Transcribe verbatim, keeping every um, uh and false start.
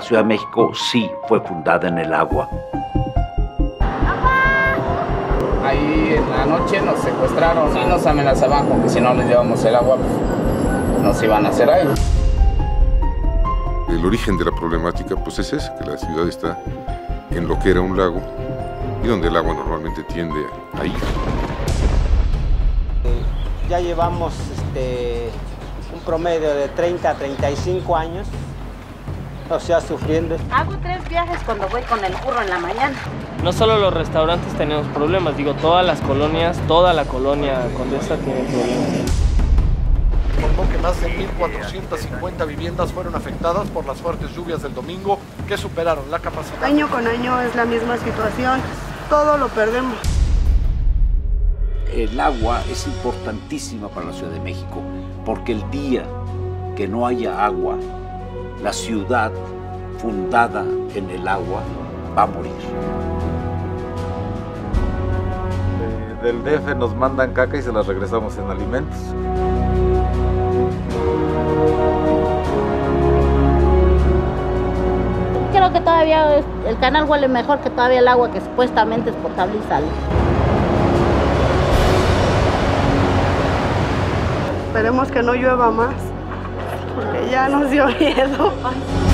Ciudad de México sí fue fundada en el agua. Ahí en la noche nos secuestraron y nos amenazaban con que si no les llevamos el agua, pues, nos iban a hacer algo. El origen de la problemática pues es ese, que la ciudad está en lo que era un lago y donde el agua normalmente tiende a ir. Ya llevamos este, un promedio de treinta a treinta y cinco años, o sea, sufriendo. Hago tres viajes cuando voy con el burro en la mañana. No solo los restaurantes tenemos problemas, digo, todas las colonias, toda la colonia Condesa tiene problemas. Informó que más de mil cuatrocientas cincuenta viviendas fueron afectadas por las fuertes lluvias del domingo, que superaron la capacidad. Año con año es la misma situación, todo lo perdemos. El agua es importantísima para la Ciudad de México, porque el día que no haya agua, la ciudad fundada en el agua va a morir. Del D F nos mandan caca y se las regresamos en alimentos. Creo que todavía el canal huele mejor que todavía el agua que supuestamente es potable y sale. Esperemos que no llueva más, porque ya nos dio miedo.